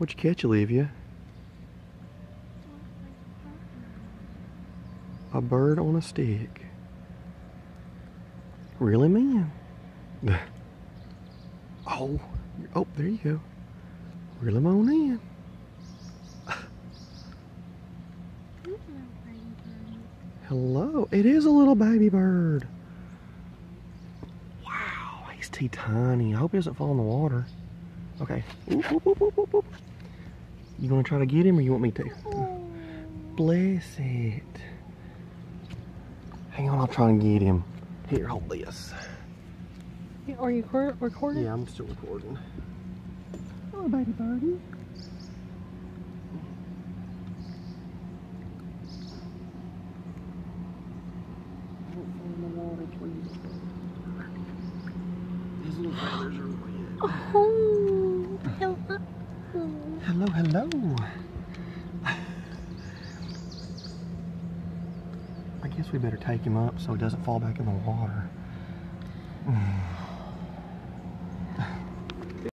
What'd you catch, Olivia? A bird on a stick. Really, man? Oh, there you go. Reel him on in. Hello, it is a little baby bird. Wow, he's tiny. I hope he doesn't fall in the water. Okay. Oop, oop, oop, oop, oop, oop. You gonna try to get him or you want me to? Bless it. Hang on, I'll try and get him. Here, hold this. Are you recording? Yeah, I'm still recording. Oh, baby birdie. His little feathers are wet. Oh, hello. Hello, hello. I guess we better take him up so he doesn't fall back in the water.